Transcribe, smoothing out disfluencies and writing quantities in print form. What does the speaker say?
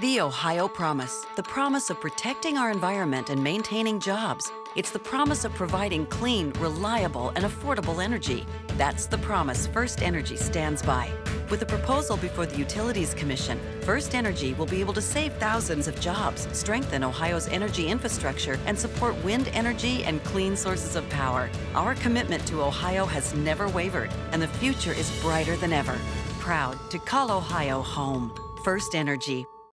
The Ohio Promise, the promise of protecting our environment and maintaining jobs. It's the promise of providing clean, reliable, and affordable energy. That's the promise First Energy stands by. With a proposal before the Utilities Commission, First Energy will be able to save thousands of jobs, strengthen Ohio's energy infrastructure, and support wind energy and clean sources of power. Our commitment to Ohio has never wavered, and the future is brighter than ever. Proud to call Ohio home. First Energy,